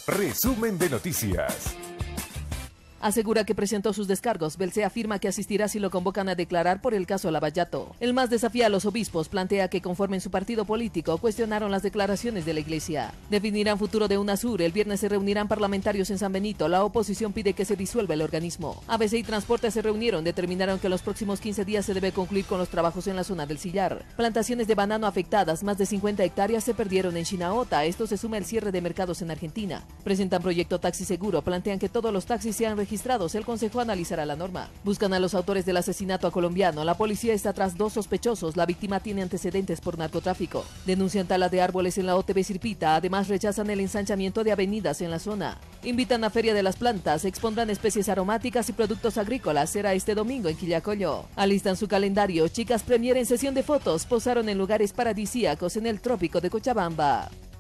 Resumen de noticias. Asegura que presentó sus descargos. Belce afirma que asistirá si lo convocan a declarar por el caso Lavallato. El MAS desafía a los obispos, plantea que conformen su partido político, cuestionaron las declaraciones de la iglesia. Definirán futuro de UNASUR. El viernes se reunirán parlamentarios en San Benito. La oposición pide que se disuelva el organismo. ABC y Transporte se reunieron, determinaron que en los próximos 15 días se debe concluir con los trabajos en la zona del Sillar. Plantaciones de banano afectadas, más de 50 hectáreas se perdieron en Chinaota. Esto se suma el cierre de mercados en Argentina. Presentan proyecto taxi seguro, plantean que todos los taxis sean registrados. El Consejo analizará la norma. Buscan a los autores del asesinato a colombiano. La policía está tras 2 sospechosos. La víctima tiene antecedentes por narcotráfico. Denuncian tala de árboles en la OTB Sirpita. Además rechazan el ensanchamiento de avenidas en la zona. Invitan a Feria de las Plantas. Expondrán especies aromáticas y productos agrícolas. Será este domingo en Quillacollo. Alistan su calendario. Chicas premier en sesión de fotos. Posaron en lugares paradisíacos en el trópico de Cochabamba.